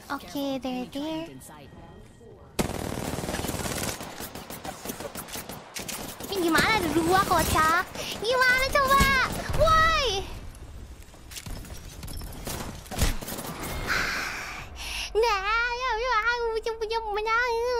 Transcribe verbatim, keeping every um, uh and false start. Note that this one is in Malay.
Oke, there, there. Ini gimana ada dua kocak? Gimana coba? Why? Nah, ya, ya, aku punya punya menang.